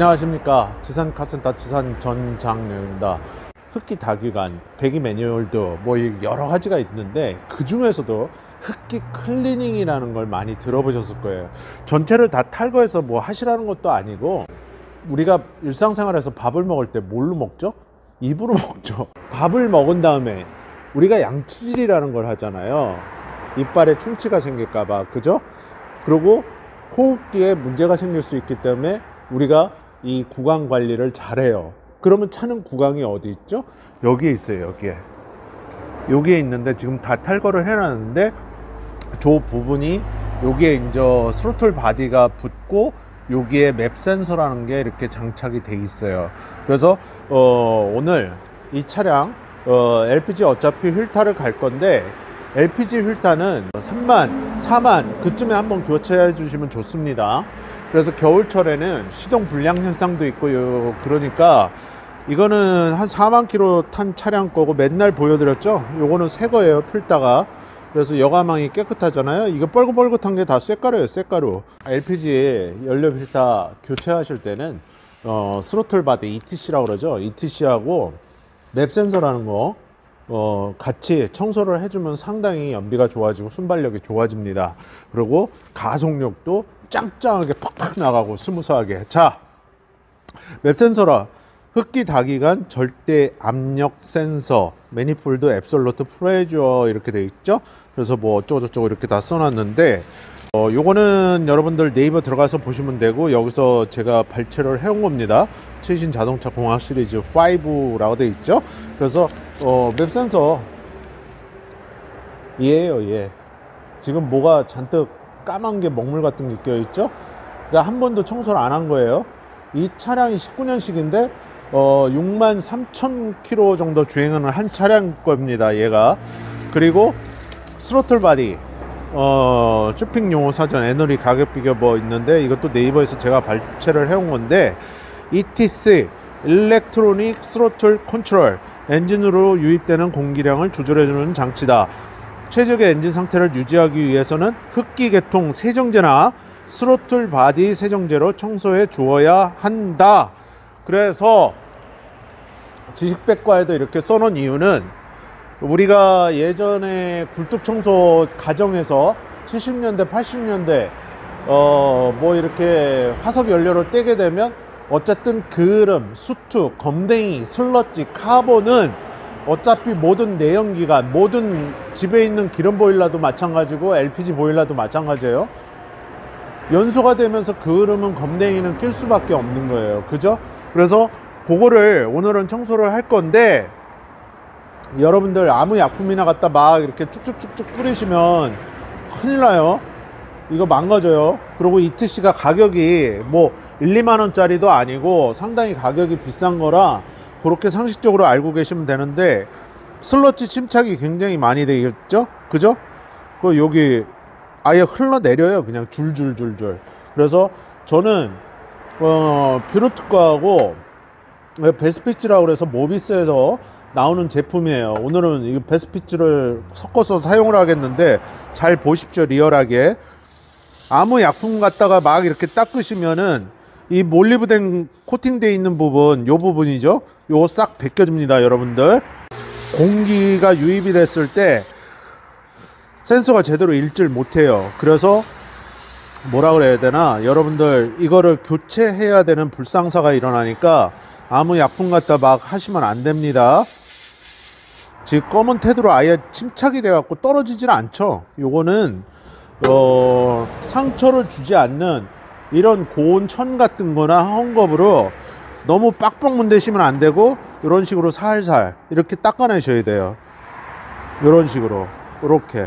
안녕하십니까. 지산 카센터 지산 전장료입니다. 흡기 다기관, 배기 매뉴얼도 뭐 여러 가지가 있는데 그 중에서도 흡기 클리닝이라는 걸 많이 들어보셨을 거예요. 전체를 다 탈거해서 뭐 하시라는 것도 아니고, 우리가 일상생활에서 밥을 먹을 때 뭘로 먹죠? 입으로 먹죠. 밥을 먹은 다음에 우리가 양치질이라는 걸 하잖아요. 이빨에 충치가 생길까봐, 그죠? 그리고 호흡기에 문제가 생길 수 있기 때문에 우리가 이 구강 관리를 잘해요. 그러면 차는 구강이 어디 있죠? 여기에 있어요. 여기에 있는데 지금 다 탈거를 해놨는데, 저 부분이 여기에 이제 스로틀 바디가 붙고 여기에 맵 센서라는 게 이렇게 장착이 돼 있어요. 그래서 오늘 이 차량 LPG 어차피 휠타를 갈 건데, LPG 휠타는 3만 4만 그쯤에 한번 교체해 주시면 좋습니다. 그래서 겨울철에는 시동 불량 현상도 있고요. 그러니까 이거는 한 4만 킬로 탄 차량 거고, 맨날 보여드렸죠. 요거는 새 거예요, 필다가. 그래서 여가망이 깨끗하잖아요. 이거 뻘긋뻘긋한 게 다 쇳가루예요, 쇳가루. LPG 연료 필터 교체하실 때는 스로틀 바디 ETC라고 그러죠. ETC하고 맵 센서라는 거 같이 청소를 해주면 상당히 연비가 좋아지고 순발력이 좋아집니다. 그리고 가속력도 짱짱하게 팍팍 나가고 스무스하게. 자, 맵 센서라 흡기 다기관 절대 압력 센서, 매니폴드 앱솔루트 프레주어 이렇게 돼 있죠. 그래서 뭐 어쩌고저쩌고 이렇게 다 써놨는데, 요거는 여러분들 네이버 들어가서 보시면 되고, 여기서 제가 발췌를 해온 겁니다. 최신 자동차 공학 시리즈 5라고 돼 있죠. 그래서 맵 센서 얘예요, 얘. 지금 뭐가 잔뜩 까만 게 먹물 같은 게 껴 있죠. 그러니까 한 번도 청소를 안 한 거예요. 이 차량이 19년식인데 63,000km 정도 주행을 한 차량 겁니다, 얘가. 그리고 스로틀 바디 쇼핑 용어 사전 애너리 가격 비교 뭐 있는데, 이것도 네이버에서 제가 발췌를 해온 건데, ETC 일렉트로닉 스로틀 컨트롤, 엔진으로 유입되는 공기량을 조절해주는 장치다. 최적의 엔진 상태를 유지하기 위해서는 흡기 계통 세정제나 스로틀 바디 세정제로 청소해 주어야 한다. 그래서 지식백과에도 이렇게 써놓은 이유는, 우리가 예전에 굴뚝 청소 가정에서 70년대 80년대 뭐 이렇게 화석 연료를 떼게 되면 어쨌든 그름, 수투, 검댕이, 슬러지, 카본은 어차피 모든 내연기관, 모든 집에 있는 기름 보일러도 마찬가지고 LPG 보일러도 마찬가지예요. 연소가 되면서 그름은, 검댕이는 낄 수밖에 없는 거예요. 그죠? 그래서 그거를 오늘은 청소를 할 건데, 여러분들 아무 약품이나 갖다 막 이렇게 쭉쭉쭉쭉 뿌리시면 큰일 나요. 이거 망가져요. 그리고 ETC가 가격이 뭐 1, 2만 원짜리도 아니고 상당히 가격이 비싼 거라 그렇게 상식적으로 알고 계시면 되는데, 슬러지 침착이 굉장히 많이 되겠죠? 그죠? 그 여기 아예 흘러내려요. 그냥 줄줄줄줄. 그래서 저는 뷰로특과하고 베스피츠라고 그래서 모비스에서 나오는 제품이에요. 오늘은 이 베스피츠를 섞어서 사용을 하겠는데, 잘 보십시오. 리얼하게 아무 약품 갖다가 막 이렇게 닦으시면은 이 몰리브덴 코팅되어 있는 부분, 요 부분이죠. 요거 싹 벗겨집니다. 여러분들, 공기가 유입이 됐을 때 센서가 제대로 읽질 못해요. 그래서 뭐라 그래야 되나, 여러분들 이거를 교체해야 되는 불상사가 일어나니까 아무 약품 갖다 막 하시면 안 됩니다. 지금 검은 테두로 아예 침착이 돼 갖고 떨어지질 않죠. 요거는 상처를 주지 않는 이런 고온 천 같은 거나 헝겊으로 너무 빡빡 문대시면 안 되고, 이런 식으로 살살 이렇게 닦아내셔야 돼요. 이런 식으로, 이렇게.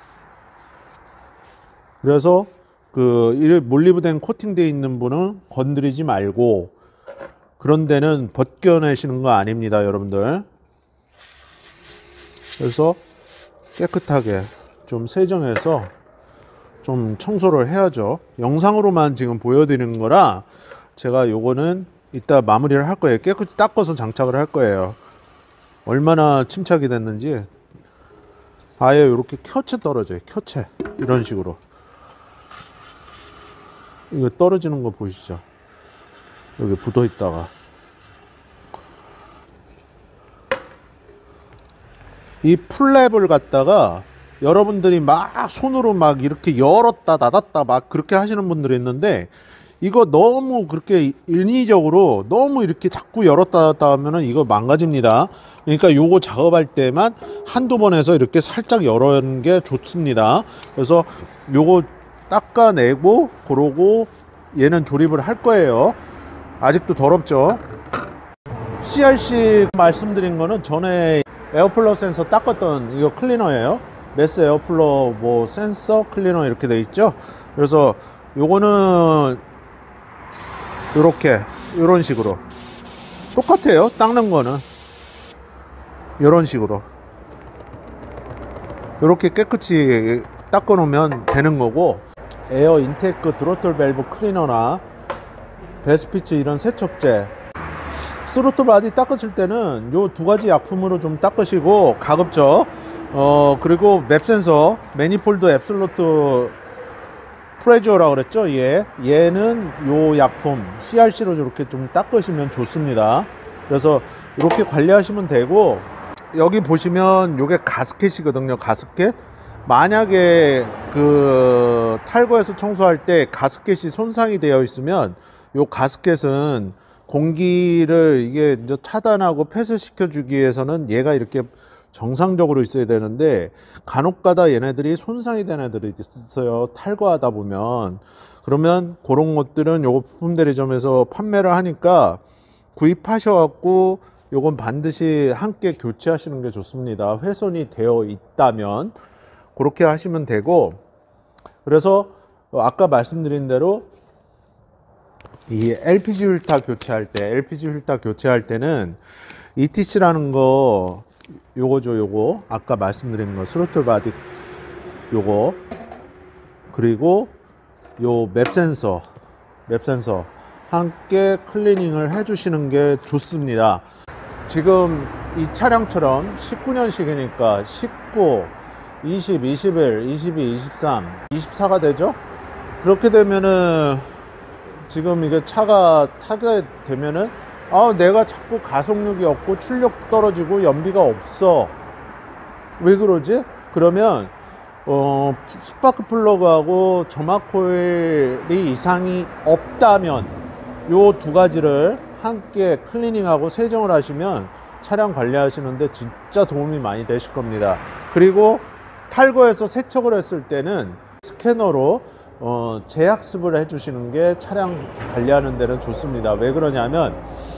그래서 그 몰리브덴 코팅되어 있는 분은 건드리지 말고, 그런 데는 벗겨내시는 거 아닙니다, 여러분들. 그래서 깨끗하게 좀 세정해서 좀 청소를 해야죠. 영상으로만 지금 보여드리는 거라 제가 요거는 이따 마무리를 할 거예요. 깨끗이 닦아서 장착을 할 거예요. 얼마나 침착이 됐는지. 아예 이렇게 켜체 떨어져요. 켜체. 이런 식으로. 이거 떨어지는 거 보이시죠? 여기 붙어 있다가 이 풀랩을 갖다가 여러분들이 막 손으로 막 이렇게 열었다 닫았다 막 그렇게 하시는 분들이 있는데, 이거 너무 그렇게 인위적으로 너무 이렇게 자꾸 열었다 닫았다 하면은 이거 망가집니다. 그러니까 요거 작업할 때만 한두 번 해서 이렇게 살짝 열어는 게 좋습니다. 그래서 요거 닦아내고 그러고 얘는 조립을 할 거예요. 아직도 더럽죠. CRC 말씀드린 거는 전에 에어플러 센서 닦았던 이거 클리너예요. 메스 에어플러 뭐 센서 클리너 이렇게 돼 있죠. 그래서 요거는 요렇게 요런 식으로 똑같아요. 닦는 거는 요런 식으로 요렇게 깨끗이 닦아 놓으면 되는 거고, 에어 인테이크 드로틀 밸브 클리너나 베스피츠 이런 세척제, 스로틀 바디 닦으실 때는 요 두 가지 약품으로 좀 닦으시고, 가급적 그리고 맵 센서 매니폴드 앱솔루트 프레주어라고 그랬죠. 얘는 요 약품 CRC로 이렇게 좀 닦으시면 좋습니다. 그래서 이렇게 관리하시면 되고, 여기 보시면 요게 가스켓이거든요. 가스켓. 만약에 그 탈거해서 청소할 때 가스켓이 손상이 되어 있으면 요 가스켓은 공기를 이게 이제 차단하고 폐쇄시켜 주기 위해서는 얘가 이렇게 정상적으로 있어야 되는데, 간혹가다 얘네들이 손상이 된 애들이 있어요. 탈거하다 보면. 그러면 그런 것들은 요거 부품 대리점에서 판매를 하니까 구입하셔 갖고 요건 반드시 함께 교체하시는 게 좋습니다. 훼손이 되어 있다면 그렇게 하시면 되고, 그래서 아까 말씀드린 대로 이 LPG 휠타 교체할 때는 ETC라는 거 요거죠. 요거 아까 말씀드린 거 스로틀 바디 요거, 그리고 요 맵 센서 함께 클리닝을 해 주시는 게 좋습니다. 지금 이 차량처럼 19년식이니까 19, 20, 21, 22, 23, 24가 되죠. 그렇게 되면은 지금 이게 차가 타게 되면은 내가 자꾸 가속력이 없고 출력 떨어지고 연비가 없어, 왜 그러지? 그러면 스파크 플러그하고 점막 코일이 이상이 없다면 요 두 가지를 함께 클리닝하고 세정을 하시면 차량 관리하시는데 진짜 도움이 많이 되실 겁니다. 그리고 탈거해서 세척을 했을 때는 스캐너로 재학습을 해주시는 게 차량 관리하는 데는 좋습니다. 왜 그러냐면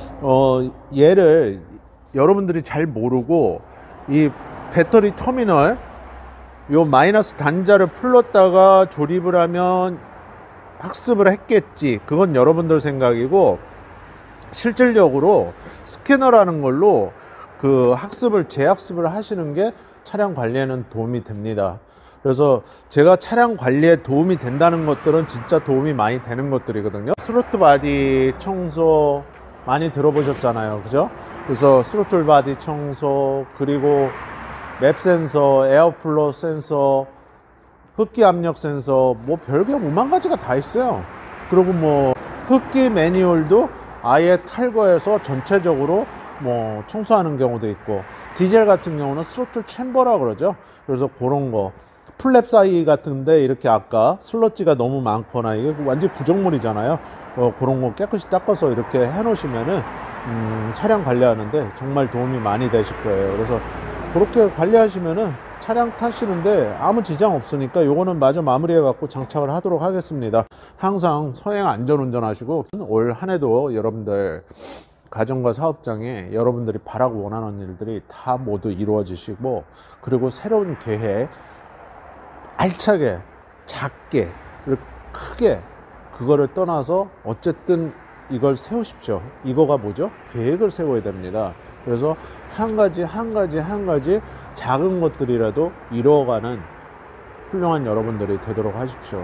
얘를 여러분들이 잘 모르고 이 배터리 터미널 요 마이너스 단자를 풀렀다가 조립을 하면 학습을 했겠지, 그건 여러분들 생각이고, 실질적으로 스캐너라는 걸로 그 학습을 재학습을 하시는 게 차량 관리에는 도움이 됩니다. 그래서 제가 차량 관리에 도움이 된다는 것들은 진짜 도움이 많이 되는 것들이거든요. 스로틀 바디 청소 많이 들어보셨잖아요, 그죠? 그래서 스로틀 바디 청소, 그리고 맵 센서, 에어플로 센서, 흡기 압력 센서, 뭐 별게 5만 가지가 다 있어요. 그리고 뭐 흡기 매뉴얼도 아예 탈거해서 전체적으로 뭐 청소하는 경우도 있고, 디젤 같은 경우는 스로틀 챔버라 그러죠. 그래서 그런 거, 플랩 사이 같은데 이렇게 아까 슬러지가 너무 많거나 이게 완전 구정물이잖아요. 그런 거 깨끗이 닦아서 이렇게 해 놓으시면은 차량 관리하는데 정말 도움이 많이 되실 거예요. 그래서 그렇게 관리하시면은 차량 타시는데 아무 지장 없으니까 요거는 마저 마무리해 갖고 장착을 하도록 하겠습니다. 항상 서행 안전운전 하시고, 올 한 해도 여러분들 가정과 사업장에 여러분들이 바라고 원하는 일들이 다 모두 이루어지시고, 그리고 새로운 계획 알차게, 작게, 크게, 그거를 떠나서 어쨌든 이걸 세우십시오. 이거가 뭐죠? 계획을 세워야 됩니다. 그래서 한 가지 작은 것들이라도 이루어가는 훌륭한 여러분들이 되도록 하십시오.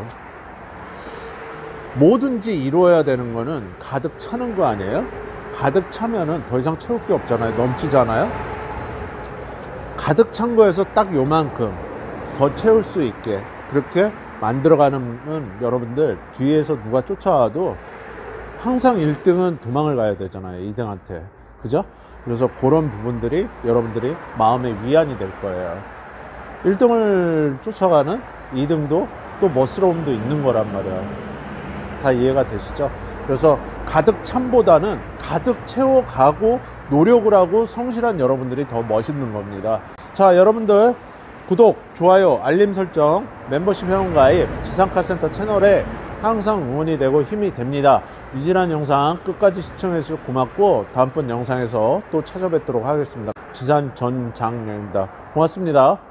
뭐든지 이루어야 되는 거는 가득 차는 거 아니에요? 가득 차면은 더 이상 채울 게 없잖아요. 넘치잖아요. 가득 찬 거에서 딱 요만큼 더 채울 수 있게 그렇게 만들어가는 여러분들, 뒤에서 누가 쫓아와도 항상 1등은 도망을 가야 되잖아요, 2등한테. 그죠? 그래서 그런 부분들이 여러분들이 마음의 위안이 될 거예요. 1등을 쫓아가는 2등도 또 멋스러움도 있는 거란 말이야. 다 이해가 되시죠? 그래서 가득 참보다는 가득 채워가고 노력을 하고 성실한 여러분들이 더 멋있는 겁니다. 자, 여러분들 구독, 좋아요, 알림 설정, 멤버십 회원 가입, 지상카센터 채널에 항상 응원이 되고 힘이 됩니다. 이질한 영상 끝까지 시청해 주셔서 고맙고 다음번 영상에서 또 찾아뵙도록 하겠습니다. 지산 전장녀입니다. 고맙습니다.